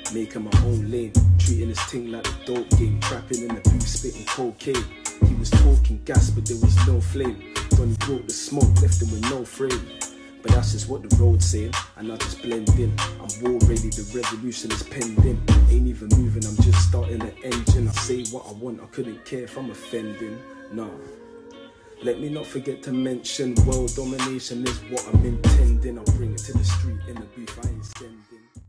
making my own lane, treating this thing like a dope game, trapping in the booth, spitting cocaine. He was talking gas, but there was no flame. When he brought the smoke, left him with no frame. But that's just what the road's saying, and I just blend in. I'm war ready, the revolution is pending. Ain't even moving, I'm just starting the engine. I say what I want, I couldn't care if I'm offending. Nah. Let me not forget to mention, world domination is what I'm intending. I'll bring it to the street in the booth, I ain't standing.